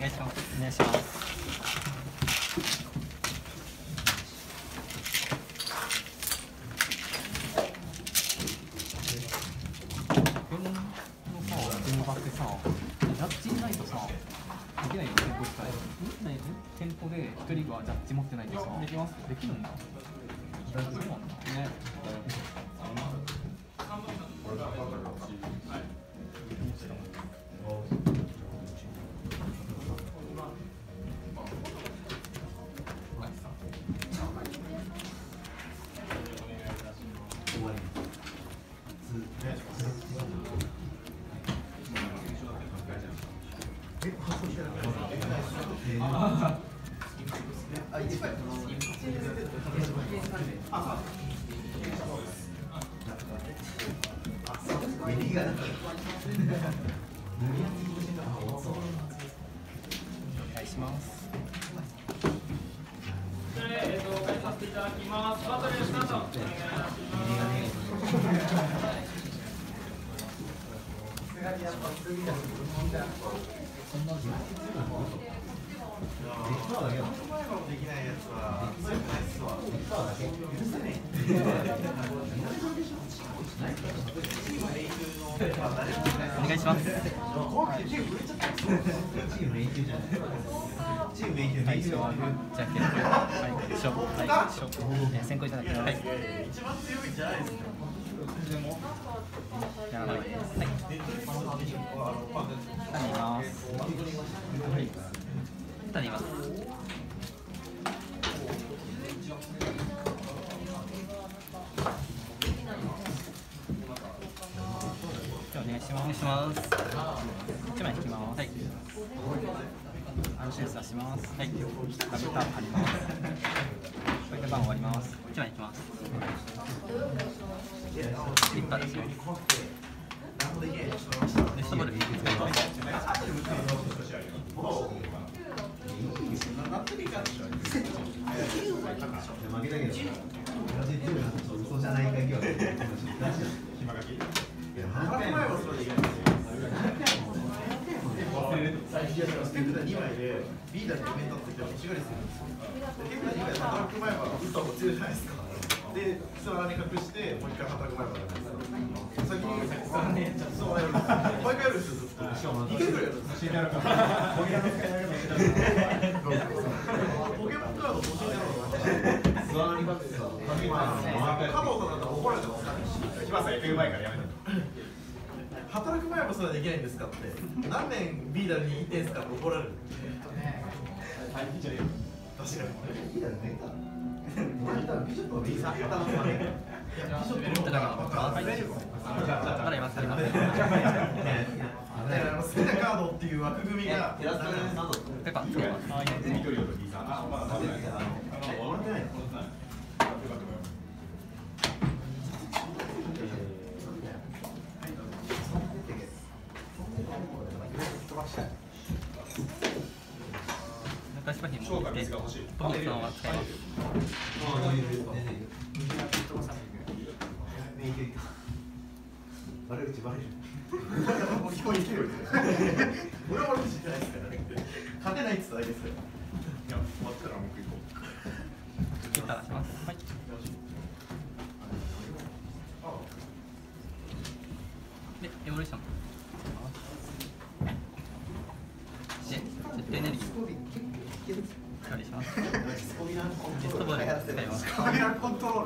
願いします。お願いします。ジャッジないとさ、できないよ、店舗自体。店舗で一人がジャッジ持ってないとさ、できます。できるんだ。そうなんだ。ね。お願いします。 返させていただきます。バトルスタート。お願いしできないやつは強くないっすわ。 お願いします。 チーム迷宮じゃない。チーム迷宮はい、じゃんけん。はい、勝負。はい、勝負。先行いただきます。はい。 一番強いんじゃないですか。 やらない。はい。何います。はい。何います。お願いします。お願いします。1枚引きます。はい。安心さします。はい。ラブターン貼ります。これで番終わります。1枚引きます。リッパー出します。ネストボール使います。 負けたけど。嘘じゃないか今日。2枚でリーダーにコメントって欲しがりするんですよ。結構2枚働く前は打った方が強いじゃないですか。で、さらに隠してもう一回働く前はなんですよ。先にそうやるんですよ。毎回やるんですよ。2回ぐらいやるんですよ。ポケモンカード欲しいだろうな。座りかけてさ、カモさんだったら怒られてますから。 来ますよ、FU 前からやめて。 働く前もそれはできないんですかって。何年ビーダーに言ってんすかって怒られる。確かに。ビーダーねえか。ビショップのビーサー。ビショップのビーサー。 まだいます。あります。 好きなカードっていう枠組みが。 ペッパーつけます。はい。 緑と B さん。あ、まだ食べない。 終わってない。 中島に持って、ポミットは使います。 悪口バレる。俺は悪口じゃないですからね。勝てないって言っただけですから。 いや、終わったらもう一個行こう。 ギター出します。はい。で、エボリューション。で、絶対エネルギー。処理します。テストボール使います。 カメラコントロール。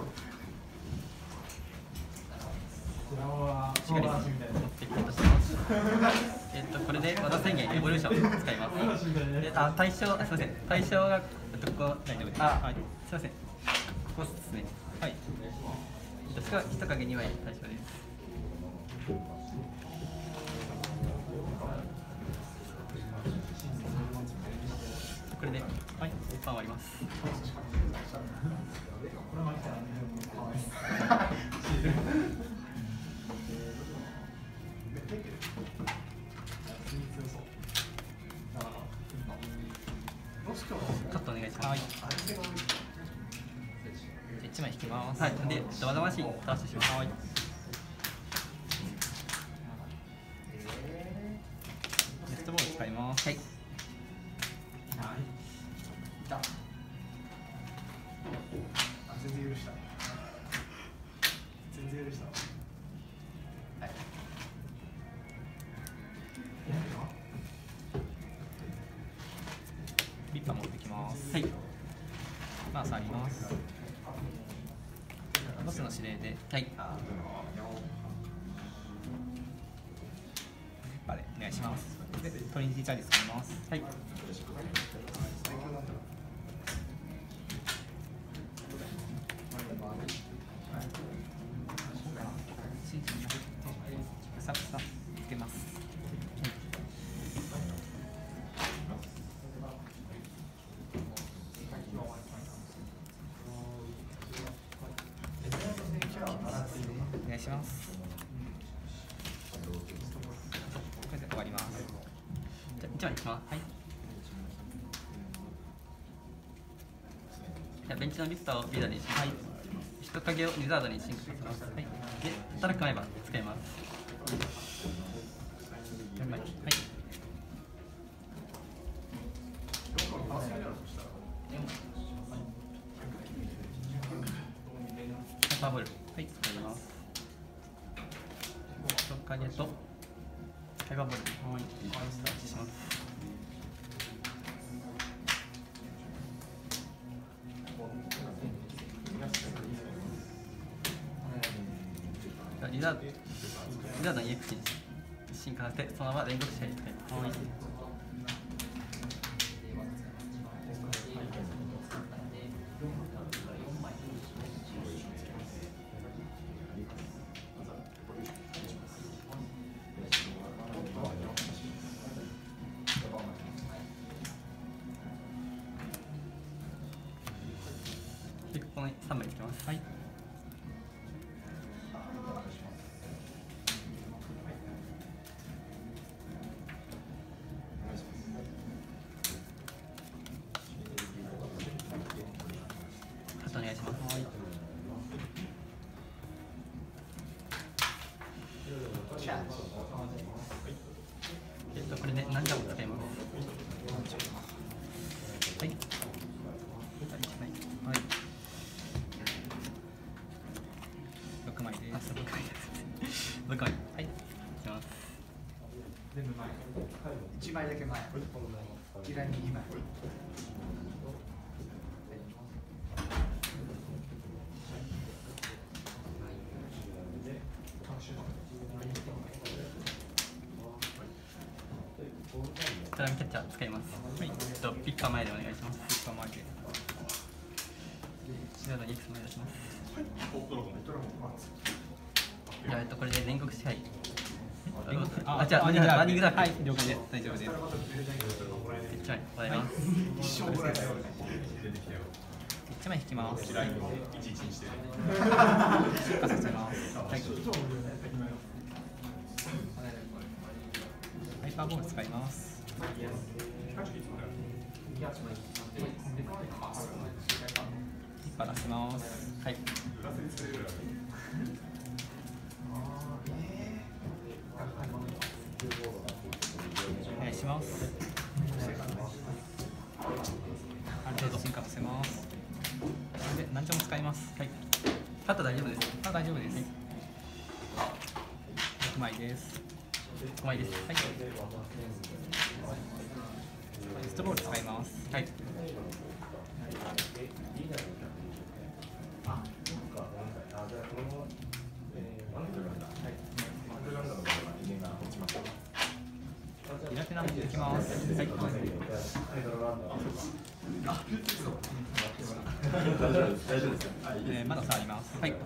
しっかり持ってきてとします。これで技宣言エボリューション使います。で、対象、すみません。対象がここ大丈夫です。はい。すみません。ここですね。はい。人影2枚対象です。これで、はい、一般終わります。ちょっとお願いします。はい。1枚引きます。はい。で、技回し、タッチします。はい。ネストボール使います。はい。 ます。 はい。 まあ触ります。ボスの指令で、 はい。 バレお願いします。でトリニティチャージ使います。 はい。 さっさつけます。お願いします。これで終わります。 じゃあ1枚いきます。はい。じゃあベンチのリストをリーダーにします。はい。人影をリザードに進化させます。はい。で、働く前歯使います。4枚。はい。パワーボール。はい、使います。人影とパワーボール。はい。スタートします。リザードの EX に進化させて、そのまま連続試合に使います。はい。で、ここに3枚つけます。はい。お願いします。はい。これで何回も使います。はい。1枚。はい。 6枚です。 6枚です。6枚。はい。いきます。 1枚だけ前。裏に2枚。 スラムキャッチャー使います。はい。ピッカー前でお願いします。 ピッカー前で。 リザードに X お願いします。じゃあこれで連続支配。あ、じゃあワーニングダーク。 はい、了解です。大丈夫です。 1枚ございます。 1枚引きます。 ラインを11にして出荷させます。はい。ハイパーボール使います。一羽出します。 はい。 お願いします。ある程度進化させます。で、何丁も使います。 はい。カット大丈夫です。 あ、大丈夫です。6枚です。 5枚です。はい。 ストロール使います。 はい。 イラテナ持ってきます。はい。まだ触ります。 はい。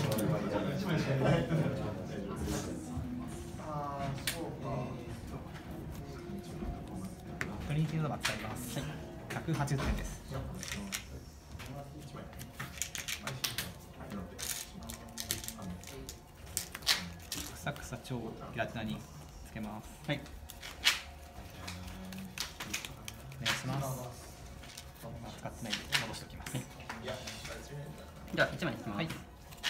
トリニティのドバ使います。はい。180点です。くさくさ超ギラテナにつけます。 はい。 お願いします。使ってないんで戻しておきます。はい。 じゃあ1枚引きます。はい。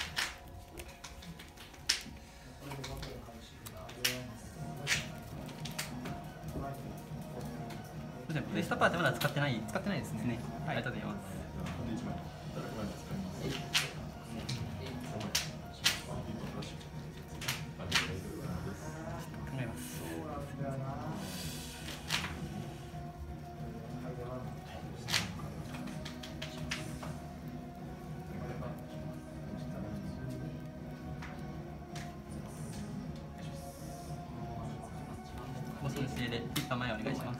プレストパーってまだ使ってない使ってないですね。 はい、ありがとうございます。考えます。 れでピッパ前お願いします。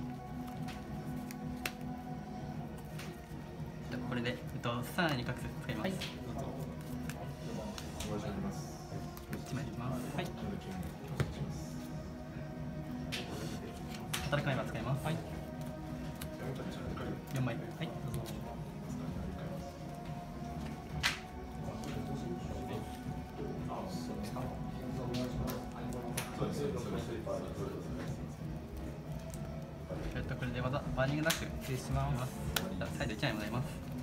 これでさらに隠す使います。1枚いきます。はい。働く前は使います。はい。4枚。はい。どうぞ。これで技バーニングなく失礼します。じゃあ再度1枚もらいます。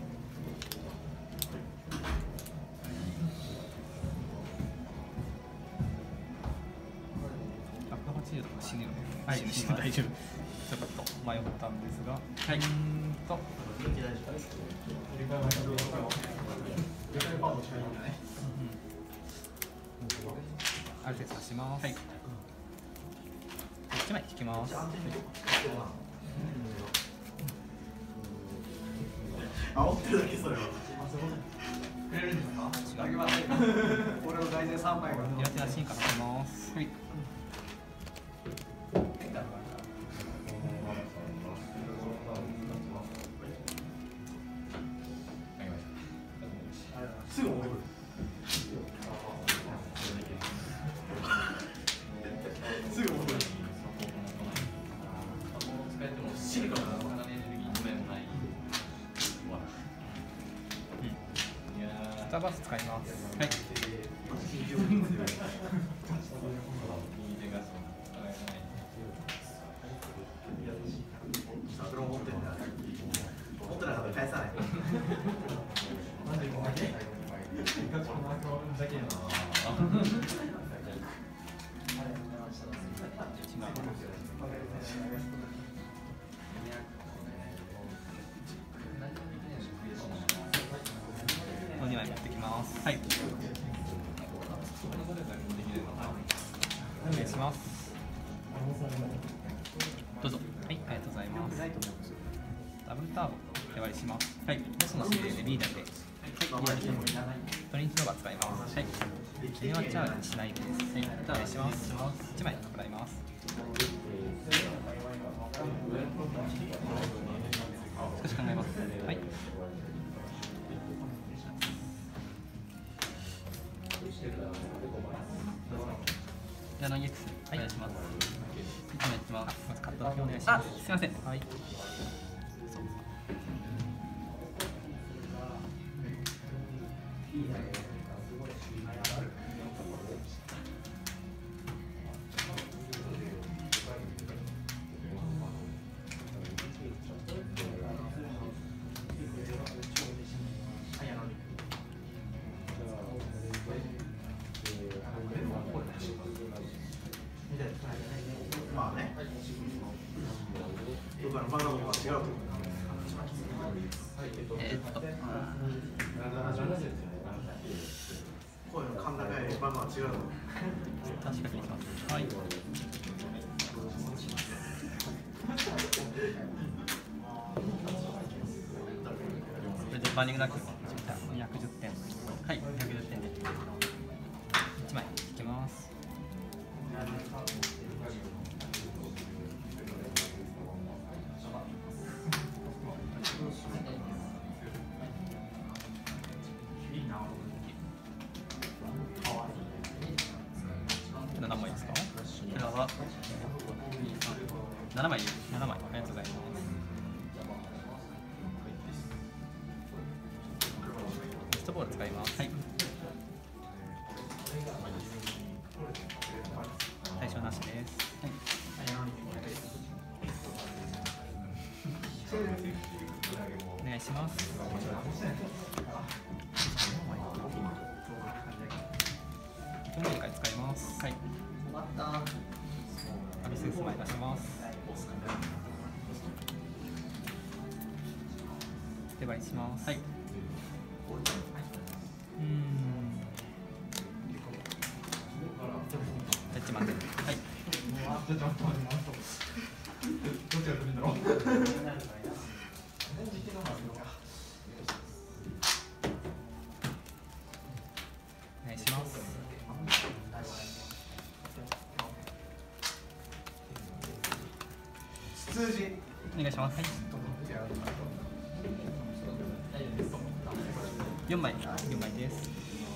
180度死ぬよね。 はい、 死ぬ大丈夫。ちょっと迷ったんですが、 はい。 ある程度刺します。はい。1枚引きます。 煽ってるだけそれは。 くれるんですか？あげません。俺の大事3枚が。 両手出しにかけます。はい。 すぐ戻る。すぐ戻る。シリカのエネルギーもない。 スターバース使います。 はい。 それを持ってるんだ。持ってなかったら返さない。 2枚持ってきます。 はい。 お願いします。 どうぞ。 はい、ありがとうございます。ダブルターボ手割りします。 はい。 ボスの指令でリーダーでトリンキノバ使います。はい。エネワチャージしないです。はい、お願いします。1枚もらいます。 少し考えます。 はい。 じゃあノン X お願いします。1枚いきます。 まずカットだけお願いします。 すいません。 はい。 まあね。僕はバナナとは違うと思う。こういうの甲高いバナナは違うの。 確かにします。はい。これでバーニングなく 210点。 はい、110点で。 1枚引きます。7枚ですか？ こちらは7枚です。 7枚、ありがとうございます。ベストボール使います。 はい。 対象なしです。 はい。 お願いします。トンネル回使います。はい。アビススマイ出します。手配します。 はい。 ジャッジマンで。はい。 どっちが来るんだろう。 お願いします。 数字お願いします。はい。4枚です。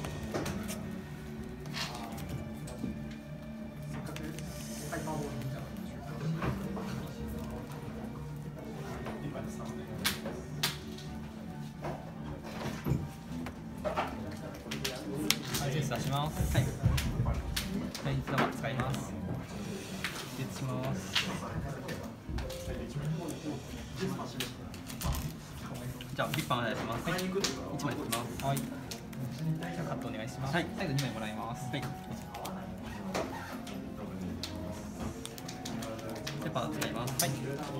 ジュース出します。はい。第1玉使います。ジュースします。じゃあピッパーお願いします。はい。1枚引きます。はい。カットお願いします。はい。最後2枚もらいます。はい。ペッパー使います。はい。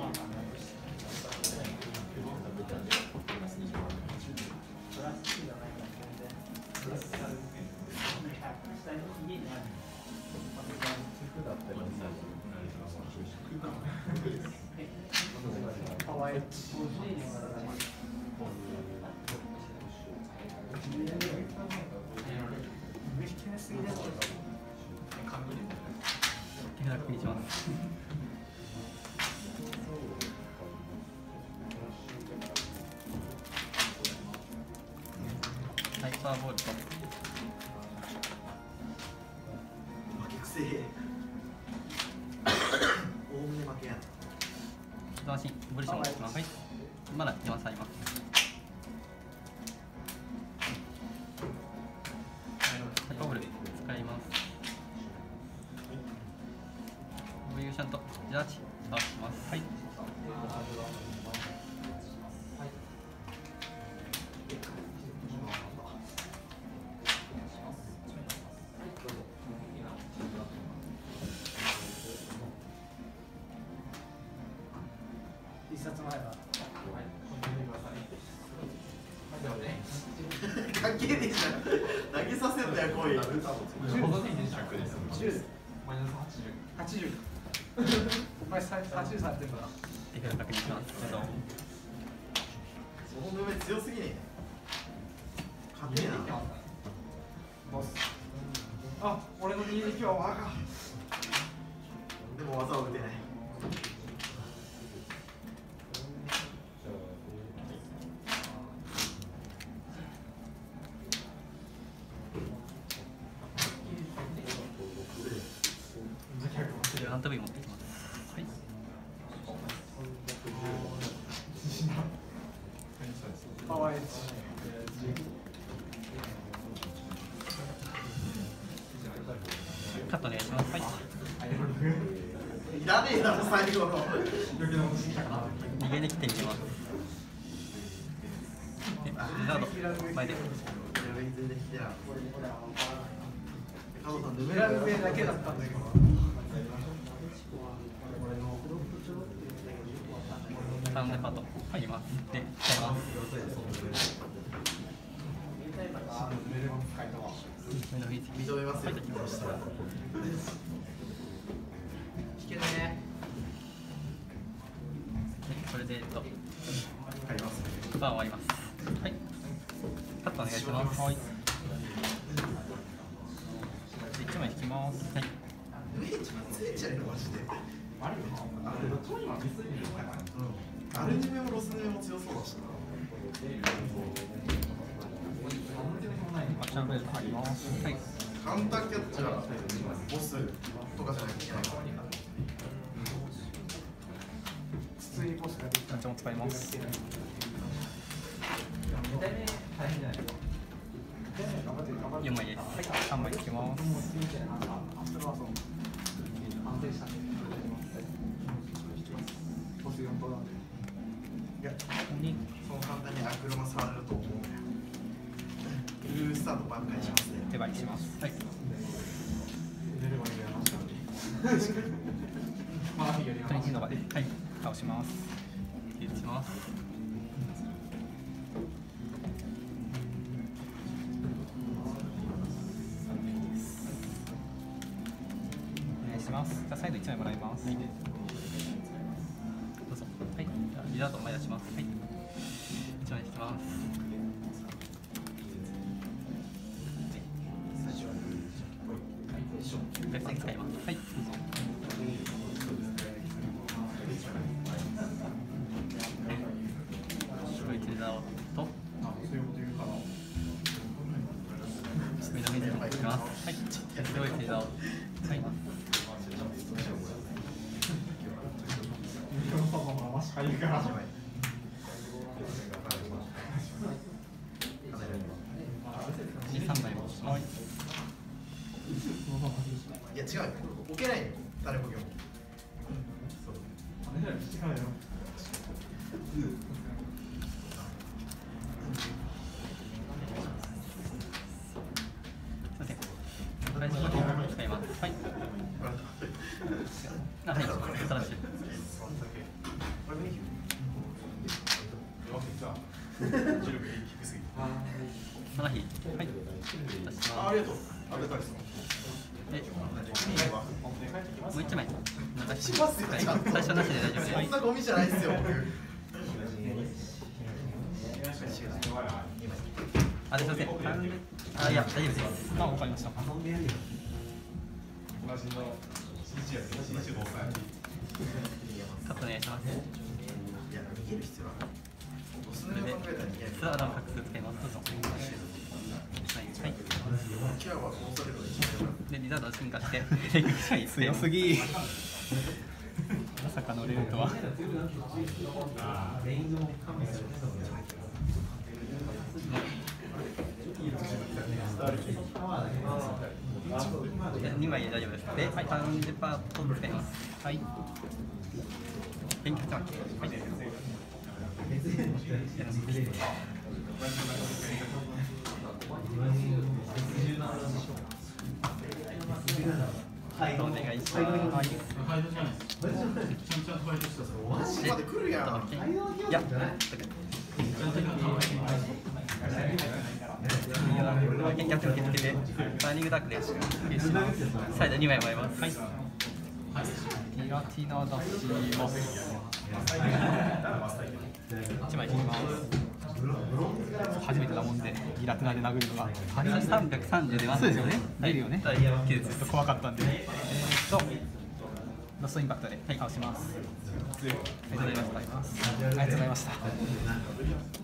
手札確認します。ハイパーボールと負けくせえおおむね負けやん人足ボリションをします。はい。まだ4歳います。ハイパーボール使います。ボリューションとジャージ倒します。はい。 一冊前は関係ねえじゃん投げさせんだよこういう 10マイナス80お前80されてるから手札確認します。 その上強すぎねえ勝てえなボスあ、俺の右利きは我がでも技を打てないハントビー持ってきます。はい。 パワーエッジカットお願いします。はい。 いらねえだろ最後の逃げできてみます。で、ザード前で。 全然来てない加藤さんヌメ裏上だけだったんだけどサウンドパート入ります。で、使います。 認めますよはい、 引けねこれで帰りますバー終わります。はい。カットお願いします。はい。1枚引きます。はい。 めっちゃ強いじゃねえのマジでアルニメもロスネメも強そうだしなマッチャンブレード入ります。はい。 カウンターキャッチャーボスとかじゃないといけない筒井ボスができたランチも使います。4枚です。はい。3枚引きます。 安定したねボス4等なんでいやそう簡単にアクロマ触れると思うブルースタート挽回しますね手配します。はい。トリンキンドバで、はい、倒します。入れします。お願いします。じゃあ再度1枚もらいます。はい、どうぞ。はい。リザード前出します。はい。1枚引きます。別に使います。はい。どうぞ。 すごいけど、はい。3枚も。はい。 いや違うよ、置けないよ、誰もも。 使います。はい。あ、はい。新しい。7日。はい。 ありがとう。ありがとう。 もう1枚。 しますよ。 最初なしで大丈夫です。 そんなゴミじゃないですよ。 あ、すみません。あ、いや、大丈夫です。 あ、わかりました。 カットお願いします。 いや、逃げる必要はない。 それで、ツアーの画数使います。どうぞ。はい。で、リザードを進化して、 強すぎ。まさか乗れるとは。 2枚で大丈夫です。で、はい、30%使います。はい。勉強してます。はい。お願いします。 マジまで来るやん。 いや、逆受け付けて、バーニングダークで、サイド2枚もらいます。はい。 ティラティナ出します。 1枚引きます。 初めてだもんで、ギラティナで殴るのが。 330出ます。 そうですよね。出るよね。 ちょっと怖かったんで。ラストインパクトで倒します。 ありがとうございました。 ありがとうございました。